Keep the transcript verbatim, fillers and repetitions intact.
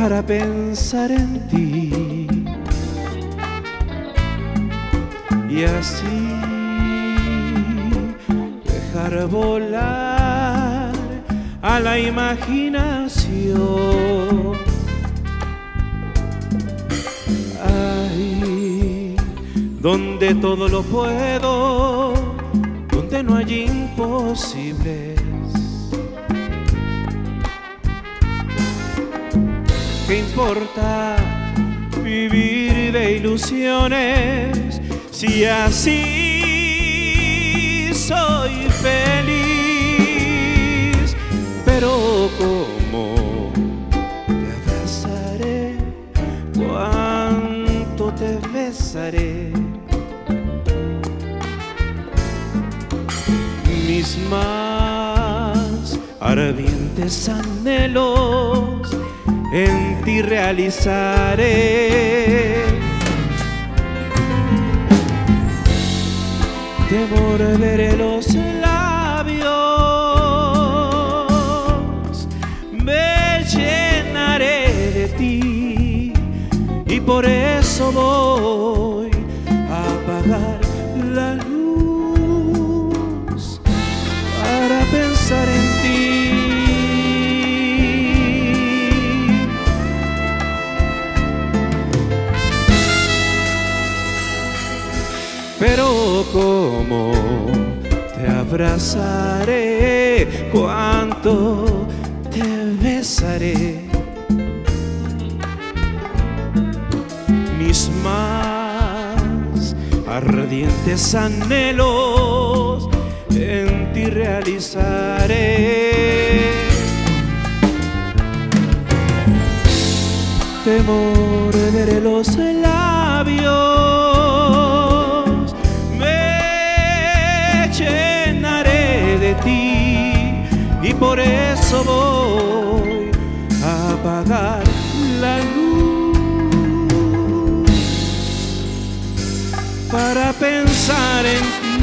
para pensar en ti y así dejar volar a la imaginación. Ay, donde todo lo puedo, donde no hay imposibles. ¿Qué importa vivir de ilusiones si así soy feliz? Pero ¿cómo te abrazaré? ¿Cuánto te besaré? Mis más ardientes anhelos en ti realizaré. Te morderé los labios, me llenaré de ti y por eso voy a apagar la luz para pensar en ti. Pero ¿cómo te abrazaré? ¿Cuánto te besaré? Mis más ardientes anhelos en ti realizaré. Te morderé los labios, y por eso voy a apagar la luz para pensar en ti.